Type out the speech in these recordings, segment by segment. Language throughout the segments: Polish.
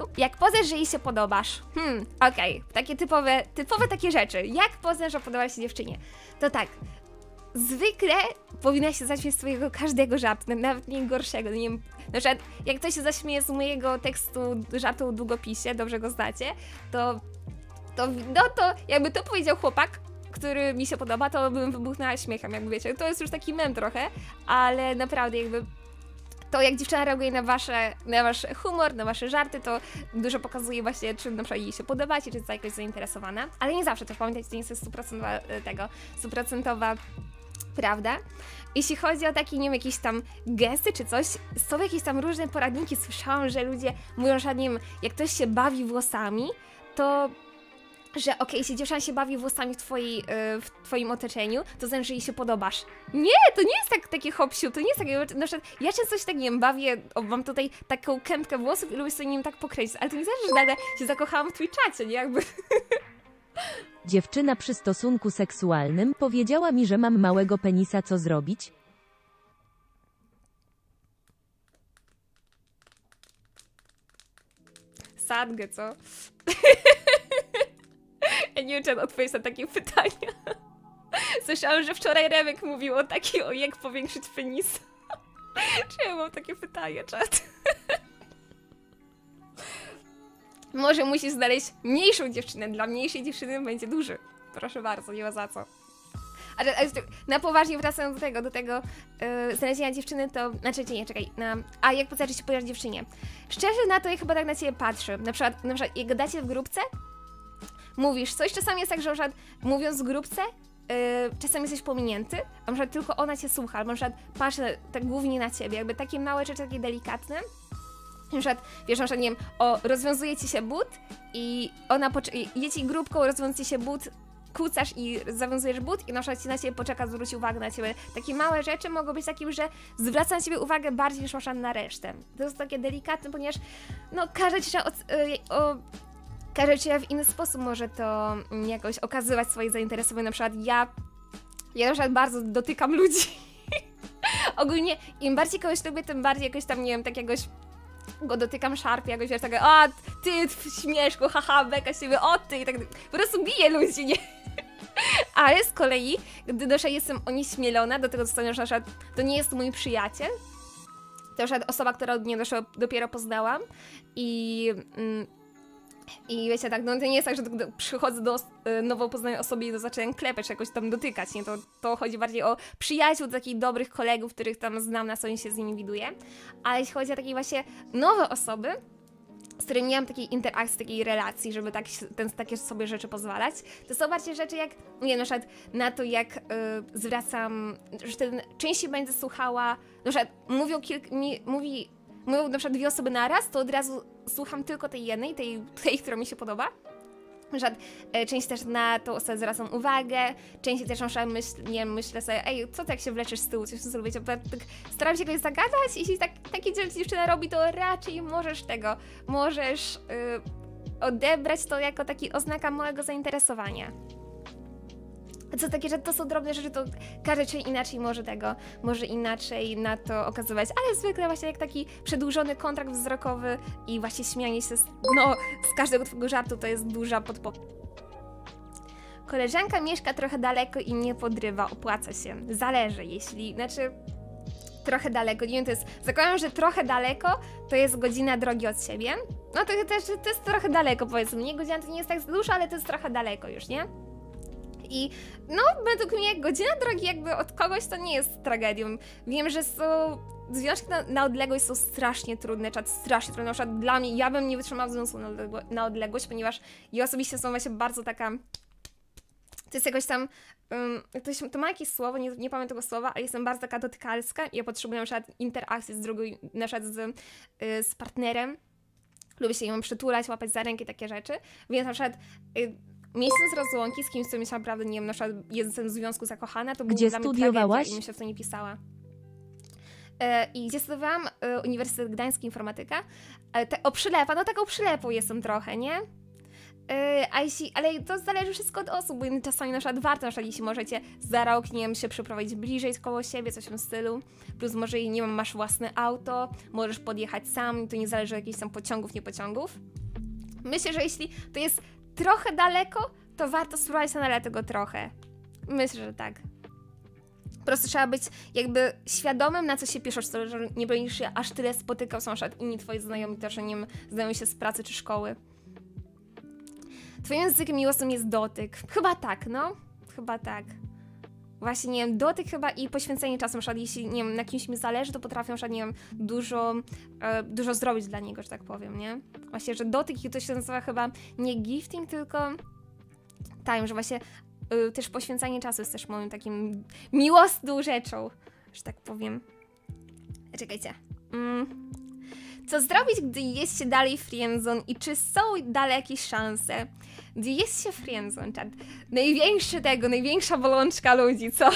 Jak poznasz, że jej się podobasz? Okej, takie typowe takie rzeczy. Jak poznasz, że podobasz się dziewczynie? To tak, zwykle powinna się zaśmiać z twojego każdego żartu, nawet nie gorszego. Nie wiem, na przykład jak ktoś się zaśmieje z mojego tekstu żartu o długopisie, dobrze go znacie, to jakby to powiedział chłopak, który mi się podoba, to bym wybuchnęła śmiechem, jakby wiecie. To jest już taki mem trochę, ale naprawdę jakby to jak dziewczyna reaguje na wasz humor, na wasze żarty, to dużo pokazuje właśnie, czy na przykład jej się podobacie, czy jest jakoś zainteresowana. Ale nie zawsze, też pamiętajcie, to nie jest stuprocentowa prawda. Jeśli chodzi o takie, nie wiem, jakieś tam gesty czy coś, są jakieś tam różne poradniki. Słyszałam, że ludzie mówią, że nie wiem, jak ktoś się bawi włosami, to że okej, jeśli dziewczyna się bawi włosami w twoim otoczeniu, to znaczy, że jej się podobasz. Nie, to nie jest takie hop-siu, to nie jest takie, na przykład, ja często się tak, nie wiem, bawię, mam tutaj taką kępkę włosów i lubię sobie nim tak pokręcić, ale to nie znaczy, że nagle się zakochałam w Twitchacie, nie, jakby. Dziewczyna przy stosunku seksualnym powiedziała mi, że mam małego penisa, co zrobić? Sadgę, co? Ja nie wiem, czy odpowiedzieć na takie pytania. Słyszałam, że wczoraj Remek mówił o jak powiększyć penisa. Czy ja mam takie pytanie, czat? Może musisz znaleźć mniejszą dziewczynę. Dla mniejszej dziewczyny będzie duży. Proszę bardzo, nie ma za co. Ale na poważnie wracając do tego znalezienia dziewczyny, to... Znaczy, nie, czekaj. A jak poznaczyć się pojawić dziewczynie? Szczerze na to ja chyba tak na ciebie patrzę. Na przykład jak gadacie w grupce, mówisz coś, czasami jest tak, że na przykład mówiąc w grupce, czasami jesteś pominięty, a na przykład tylko ona cię słucha, albo na przykład patrzy tak głównie na ciebie, jakby takie małe rzeczy, takie delikatne. Na przykład, wiesz, na przykład, nie wiem, rozwiązuje ci się but i ona idzie ci grupką, rozwiązuje ci się but, kucasz i zawiązujesz but i na przykład na ciebie poczeka, zwróci uwagę na ciebie. Takie małe rzeczy mogą być takim, że zwraca na ciebie uwagę bardziej niż na resztę. To jest takie delikatne, ponieważ no każda dziewczyna w inny sposób może to jakoś okazywać swoje zainteresowanie. Na przykład ja na przykład bardzo dotykam ludzi. Ogólnie im bardziej kogoś lubię, tym bardziej jakoś tam, nie wiem, takiegoś go dotykam, szarpię, jakoś wiesz, tak, o ty śmieszku, haha, beka siebie, o ty i tak po prostu biję ludzi, nie? Ale z kolei, gdy jestem onieśmielona, do tego dostaniesz na przykład, to nie jest mój przyjaciel, to na przykład osoba, która od mnie dopiero poznałam i wiecie, tak, no to nie jest tak, że przychodzę do nowo poznanej osoby i zaczynam klepać, czy jakoś tam dotykać, nie? To chodzi bardziej o przyjaciół, takich dobrych kolegów, których tam znam, na co nie się z nimi widuję. Ale jeśli chodzi o takie właśnie nowe osoby, z którymi nie mam takiej interakcji, takiej relacji, żeby takie sobie rzeczy pozwalać, to są bardziej rzeczy jak, nie wiem, na przykład na to, jak zwracam, że częściej będę słuchała, na przykład mówią na przykład dwie osoby naraz, to od razu słucham tylko tej jednej, tej, która mi się podoba. Na przykład częściej też na tą osobę zwracam uwagę, częściej też na przykład myślę sobie, ej, co ty jak się wleczysz z tyłu, coś chcesz zrobić, tak staram się jakoś zagadać, jeśli takie dziewczyna robi, to raczej możesz odebrać to jako taki oznaka małego zainteresowania. Co takie, że to są drobne rzeczy, to każdy czy inaczej może inaczej na to okazywać, ale zwykle właśnie jak taki przedłużony kontrakt wzrokowy i właśnie śmianie się z każdego twojego żartu to jest duża Koleżanka mieszka trochę daleko i nie podrywa, opłaca się. Zależy, trochę daleko, nie wiem, zakładam, że trochę daleko to jest godzina drogi od siebie. No to jest trochę daleko, powiedzmy, nie? Godzina to nie jest tak dużo, ale to jest trochę daleko już, nie? I no, według mnie godzina drogi jakby od kogoś to nie jest tragedią. Wiem, że związki na odległość są strasznie trudne, strasznie trudne. Na przykład dla mnie, ja bym nie wytrzymała związku na odległość, ponieważ ja osobiście są właśnie bardzo taka... To jest jakoś tam... to ma jakieś słowo, nie pamiętam tego słowa, ale jestem bardzo taka dotykalska i ja potrzebuję na przykład interakcji z drugą, na przykład z partnerem. Lubię się ją przytulać, łapać za rękę, takie rzeczy. Więc na przykład... Miejscem z rozłąki, z kimś, co mi się naprawdę, nie wiem, na przykład jestem w związku zakochana, to było Gdzie dla mnie studiowałaś? tragedia i myślę, co nie pisała. I gdzie studiowałam? Uniwersytet Gdański, informatyka. Taką przylepą jestem trochę, nie? Ale to zależy wszystko od osób, bo czasami na przykład warto, na przykład jeśli możecie za rok, nie wiem, się przeprowadzić bliżej koło siebie, coś w tym stylu, plus może, nie wiem, masz własne auto, możesz podjechać sam, to nie zależy od jakichś tam pociągów, nie pociągów. Myślę, że jeśli to jest trochę daleko, to warto spróbować na tego trochę. Myślę, że tak. Po prostu trzeba być jakby świadomym, na co się piszesz, że nie będziesz się aż tyle spotykał, są na przykład inni twoi znajomi też, nie wiem, znają się z pracy czy szkoły. Twoim językiem miłosnym jest dotyk. Chyba tak, no. Chyba tak. Właśnie, nie wiem, dotyk chyba i poświęcenie czasu. Na przykład, jeśli, nie wiem, na kimś mi zależy, to potrafię, na przykład, nie wiem, dużo zrobić dla niego, że tak powiem, nie? Właśnie, że dotyk i to się nazywa chyba nie gifting, tylko time, że właśnie też poświęcanie czasu jest też moim takim miłosną rzeczą, że tak powiem. Czekajcie. Co zrobić, gdy jest się dalej friendzone i czy są dalej jakieś szanse? Gdy jest się friendzone, czad. Największa bolączka ludzi, co?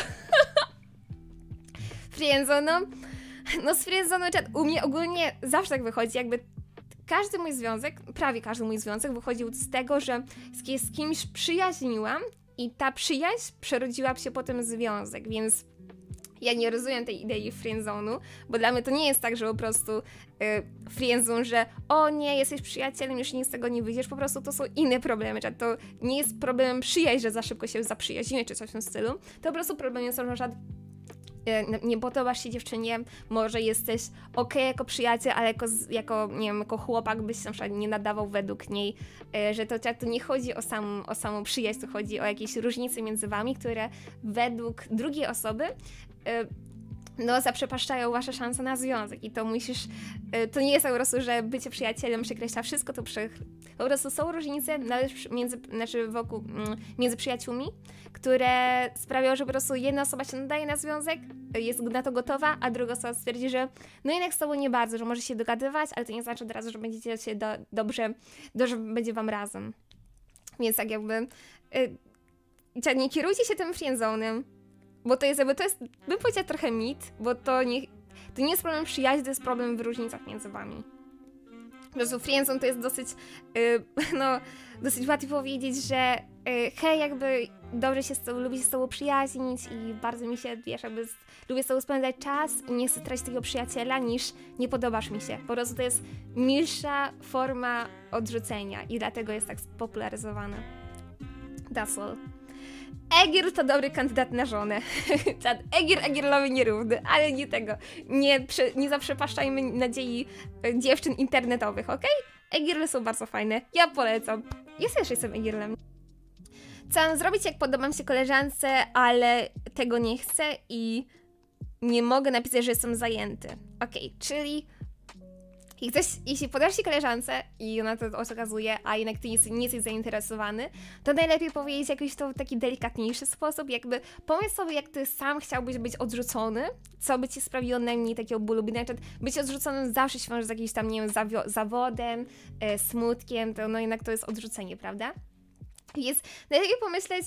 Friendzone, no z friendzone, czad. U mnie ogólnie zawsze tak wychodzi, jakby każdy mój związek, prawie każdy mój związek wychodził z tego, że z kimś przyjaźniłam i ta przyjaźń przerodziła się potem w związek, więc ja nie rozumiem tej idei friendzone'u, bo dla mnie to nie jest tak, że po prostu friendzone, że o nie, jesteś przyjacielem, już nic z tego nie wyjdziesz, po prostu to są inne problemy, czyli to nie jest problemem przyjaźń, że za szybko się zaprzyjaźnimy, czy coś w tym stylu, to po prostu problemem jest, że nie podobasz się dziewczynie, może jesteś okej jako przyjaciel, ale jako, nie wiem, jako chłopak byś się na przykład nie nadawał według niej, że to nie chodzi o samą przyjaźń, to chodzi o jakieś różnice między wami, które według drugiej osoby no zaprzepaszczają wasze szanse na związek i to to nie jest po prostu, że bycie przyjacielem przekreśla wszystko, to po prostu są różnice między przyjaciółmi, które sprawiają, że po prostu jedna osoba się nadaje na związek, jest na to gotowa, a druga osoba stwierdzi, że no jednak z tobą nie bardzo, że może się dogadywać, ale to nie znaczy od razu, że będziecie się dobrze, że będzie wam razem. Więc tak jakby nie kierujcie się tym friendzone'em, bo to jest, bym powiedziała, trochę mit, bo to nie jest problem przyjaźni, to jest problem w różnicach między wami. Po prostu friendzone to jest dosyć, dosyć łatwo powiedzieć, że hej, jakby dobrze lubię się z tobą przyjaźnić i bardzo mi się, wiesz, lubię z tobą spędzać czas i nie chcę tracić takiego przyjaciela, niż nie podobasz mi się. Po prostu to jest milsza forma odrzucenia i dlatego jest tak spopularyzowane. That's all. Egir to dobry kandydat na żonę. Egirlowi nierówny, ale nie tego. Nie zaprzepaszczajmy nadziei dziewczyn internetowych, okej? Egirle są bardzo fajne, ja polecam. Ja też jestem Egirlem. Co mam zrobić, jak podobam się koleżance, ale tego nie chcę i nie mogę napisać, że jestem zajęty. Okej, czyli jeśli podasz się koleżance i ona to okazuje, a jednak ty nie jesteś zainteresowany, to najlepiej powiedzieć jakiś to w taki delikatniejszy sposób, jakby pomyśl sobie, jak ty sam chciałbyś być odrzucony, co by ci sprawiło najmniej takiego bólu, bo na przykład być odrzuconym zawsze się wiąże z jakimś tam, nie wiem, zawodem, smutkiem, to no jednak to jest odrzucenie, prawda? Więc najlepiej pomyśleć,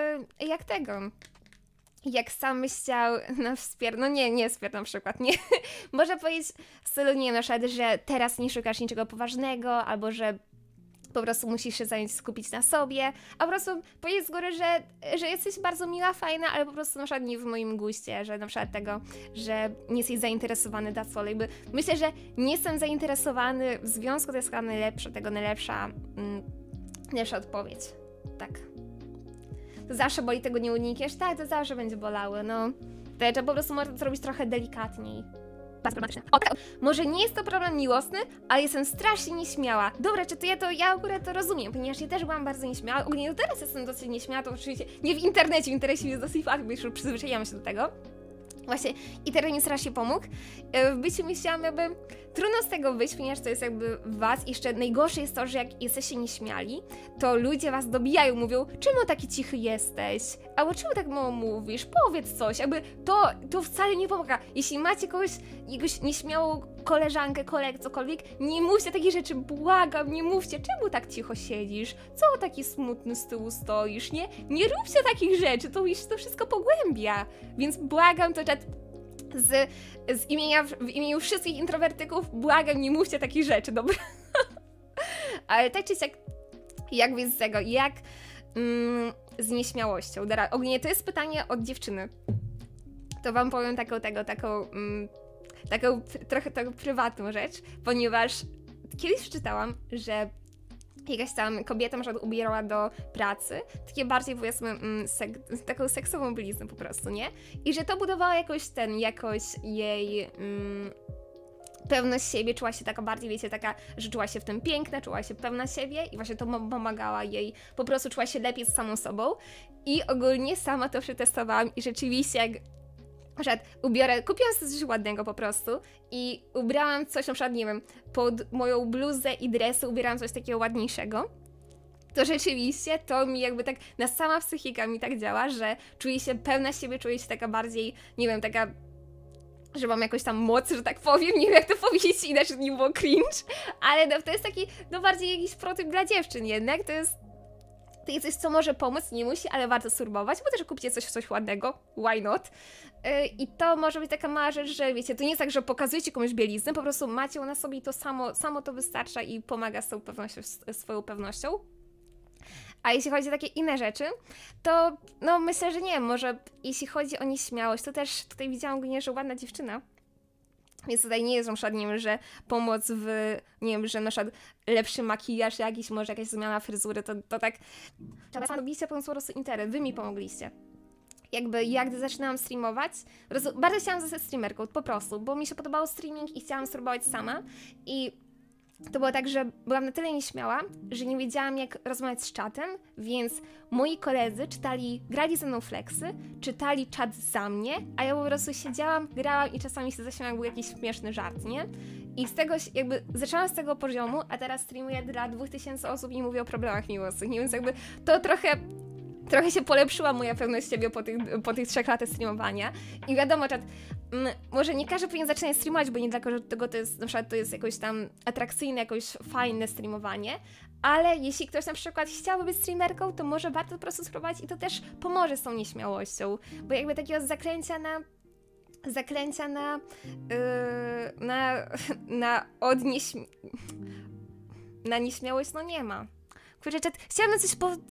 jak sam byś chciał nie wspier na przykład, nie. Może powiedzieć w stylu, nie wiem, na przykład, że teraz nie szukasz niczego poważnego, albo że po prostu musisz się skupić na sobie, a po prostu powiedzieć z góry, że jesteś bardzo miła, fajna, ale po prostu na przykład nie w moim guście, że na przykład tego, że nie jesteś zainteresowany that's all. Jakby myślę, że nie jestem zainteresowany w związku, to jest chyba najlepsza odpowiedź. Tak. To zawsze boli, tego nie unikniesz? Tak, to zawsze będzie bolały, no. To trzeba po prostu może to zrobić trochę delikatniej. Może nie jest to problem miłosny, ale jestem strasznie nieśmiała. Dobra, czy ja akurat to rozumiem, ponieważ ja też byłam bardzo nieśmiała. Ogólnie teraz jestem dosyć nieśmiała, to oczywiście nie w internecie jest dosyć fakt, bo już przyzwyczaiłam się do tego. Właśnie, internet mi strasznie pomógł. W byciu myślałam, jakby trudno z tego wyjść, ponieważ to jest jakby was. I jeszcze najgorsze jest to, że jak jesteście nieśmiali, to ludzie was dobijają, mówią, czemu taki cichy jesteś? Albo czemu tak mało mówisz? Powiedz coś. Jakby to wcale nie pomaga. Jeśli macie jakąś nieśmiałą koleżankę, kolegę, cokolwiek, nie mówcie takich rzeczy, błagam, nie mówcie, czemu tak cicho siedzisz? Co taki smutny z tyłu stoisz? Nie róbcie takich rzeczy, to wszystko pogłębia. Więc błagam, to w imieniu wszystkich introwertyków, błagam, nie mówcie takich rzeczy, dobra? Ale tak czy siak, Jak wy z tego, jak z nieśmiałością? Ogólnie to jest pytanie od dziewczyny. To wam powiem taką trochę taką prywatną rzecz, ponieważ kiedyś przeczytałam, że jakaś tam kobieta na przykład ubierała do pracy, takie bardziej powiedzmy taką seksową bieliznę po prostu, nie? I że to budowało jakoś jej pewność siebie, czuła się taka bardziej, wiecie, taka, że czuła się w tym piękna, czuła się pewna siebie i właśnie to pomagała jej, po prostu czuła się lepiej z samą sobą i ogólnie sama to przetestowałam i rzeczywiście jak na przykład kupiłam sobie coś ładnego po prostu i ubrałam coś, na przykład, nie wiem, pod moją bluzę i dresy ubierałam coś takiego ładniejszego, to rzeczywiście to mi jakby tak, sama psychika mi tak działa, że czuję się pewna siebie, czuję się taka bardziej, nie wiem, taka, że mam jakąś tam moc, że tak powiem, nie wiem jak to powiedzieć inaczej, nie było cringe, ale no, to jest taki, no bardziej jakiś protyp dla dziewczyn jednak, to jest coś, co może pomóc, nie musi, ale warto spróbować, bo też kupcie coś ładnego, why not? I to może być taka mała rzecz, że wiecie, to nie jest tak, że pokazujecie komuś bieliznę, po prostu macie ją na sobie i to samo to wystarcza i pomaga z tą pewnością, swoją pewnością. A jeśli chodzi o takie inne rzeczy, to no myślę, że nie, może jeśli chodzi o nieśmiałość, to też tutaj widziałam ogólnie, że ładna dziewczyna. Więc tutaj nie jest na przykład, nie wiem, że pomoc w, nie wiem, że na przykład lepszy makijaż jakiś, może jakaś zmiana fryzury, to tak... Mogliście po prostu internet, wy mi pomogliście. Jakby ja gdy zaczynałam streamować, bardzo chciałam zostać streamerką, po prostu, bo mi się podobał streaming i chciałam spróbować sama i to było tak, że byłam na tyle nieśmiała, że nie wiedziałam jak rozmawiać z czatem, więc moi koledzy grali ze mną flexy, czytali czat za mnie, a ja po prostu siedziałam, grałam i czasami się zaśmiałam, jak był jakiś śmieszny żart, nie? I z tego jakby zaczęłam z tego poziomu, a teraz streamuję dla 2000 osób i mówię o problemach miłosnych, nie? Więc jakby to trochę się polepszyła moja pewność siebie po tych 3 latach streamowania. I wiadomo, może nie każdy powinien zaczynać streamować, bo nie dla każdego to jest, na przykład to jest jakoś tam atrakcyjne, jakoś fajne streamowanie, ale jeśli ktoś na przykład chciałby być streamerką, to może warto po prostu spróbować i to też pomoże z tą nieśmiałością, bo jakby takiego zaklęcia na nieśmiałość, no nie ma. Kurczę, chciałabym coś